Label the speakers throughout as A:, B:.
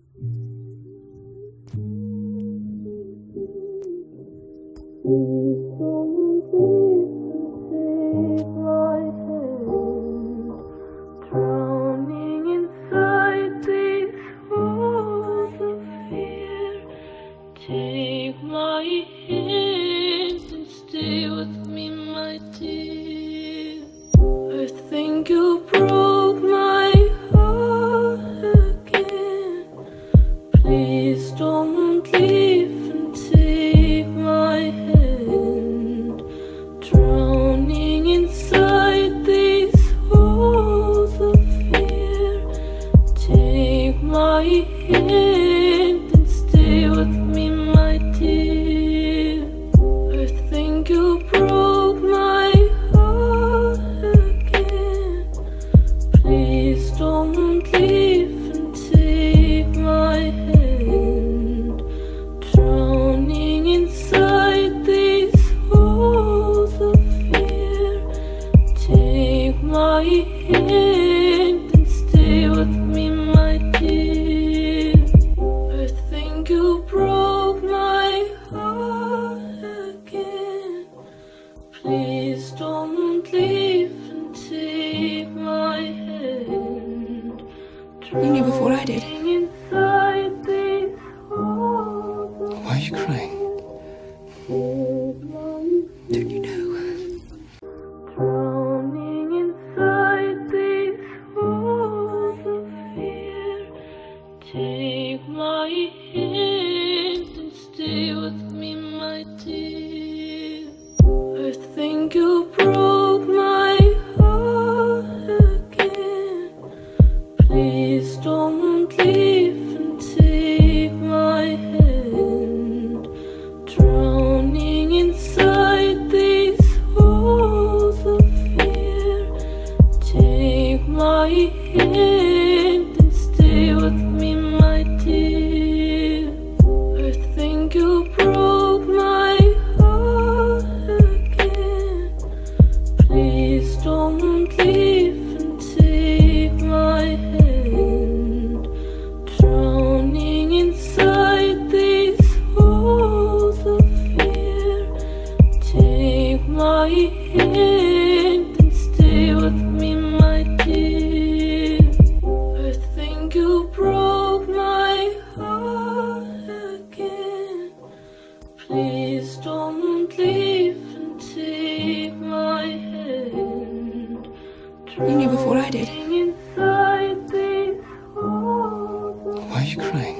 A: Drowning inside these walls of fear. Take my hand and stay with me, my dear. I think you broke my heart again. Please don't leave and take my hand. Drowning inside these walls of fear. Take my hand and stay with me, my dear. I think you broke my heart again. Please don't leave and take my hand. Drowning inside these walls of fear. Take my hand and stay with me, my dear. I think you broke my heart again. Please don't leave and take my hand.
B: You knew before I did.
A: Inside these walls.
B: Why are you crying? Don't you know?
A: Drowning inside these walls of fear. Take my hand and stay with me, my dear. I think you broke my heart again. Please don't leave and take my hand. Drowning inside these walls of fear. Take my hand and stay with me, my dear. I think you broke my heart again. Please don't leave and take my hand. Drowning inside these walls of fear. Take my hand and stay with me, my dear. I think you broke my heart again. Please don't leave and take my hand.
B: You knew before I did.
A: Inside these walls of
B: Why are you crying?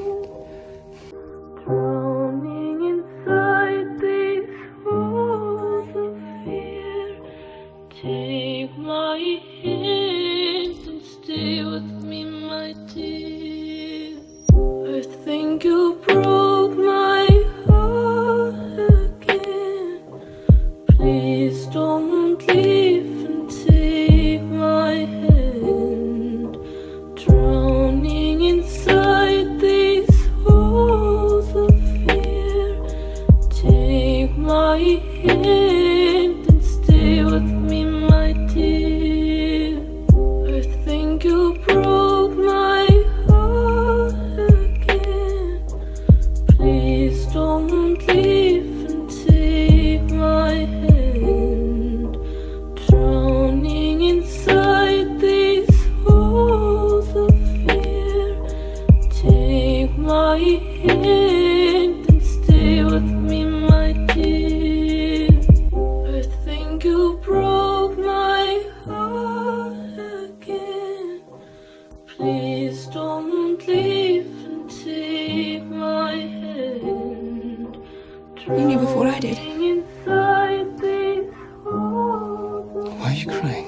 A: drowning inside these walls of fear. Take my hand and stay with me, my dear. I think you broke my heart again. Please don't leave and take my hand. Drowning inside these walls of fear. Take my hand and stay with me, my dear. I think you broke my heart again. Please don't leave and take my hand. Drowning inside these walls of fear. Take my hand and stay with me, my dear. I think you broke my heart again. Please don't leave and take my hand.
B: You knew before I did.
A: Inside these walls of
B: Why are you crying?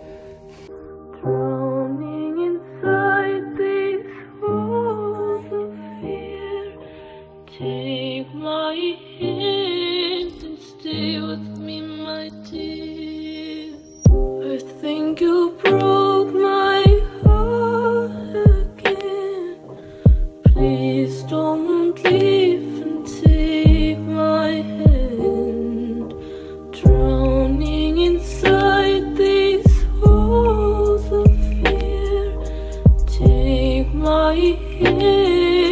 A: drowning inside these walls of fear. Take my hand and stay with me, my dear. I think you broke my heart again. Please don't leave and take my hand. Drowning inside these walls of fear. Take my hand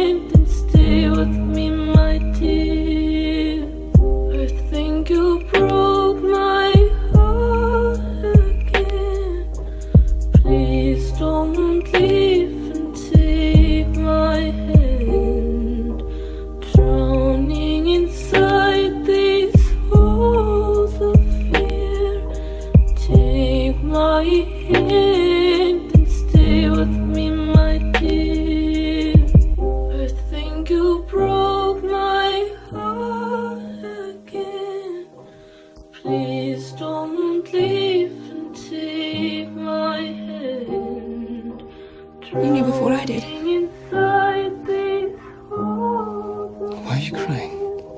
B: did.
A: Inside these walls,
B: Why are you crying?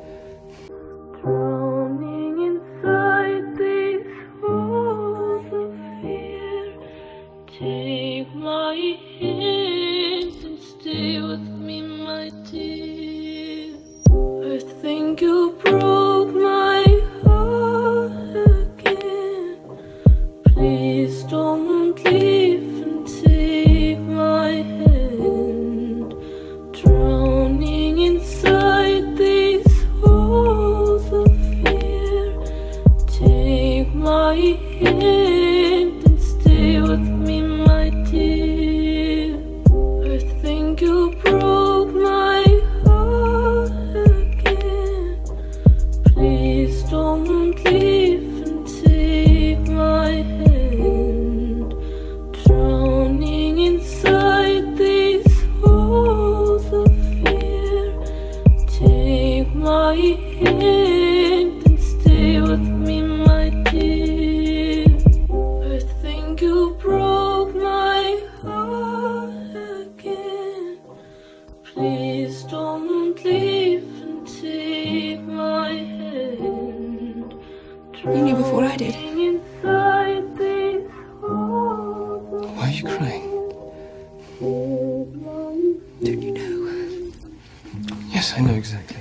A: drowning inside these walls of fear. Take my hand and stay with me, my dear. I think you broke my heart again. Please don't leave and take my hand. Drowning inside these walls of fear. Take my hand and stay with me, my dear. I think you broke my heart again. Please don't leave and take my hand. Drowning inside these walls of fear. Take my hand and stay with me, my dear. I think you broke my heart again. Please don't leave and take my hand.
B: You knew before I did.
A: Drowning inside these walls of
B: Why are you crying?
A: fear.
B: Don't you know? Yes, I know exactly.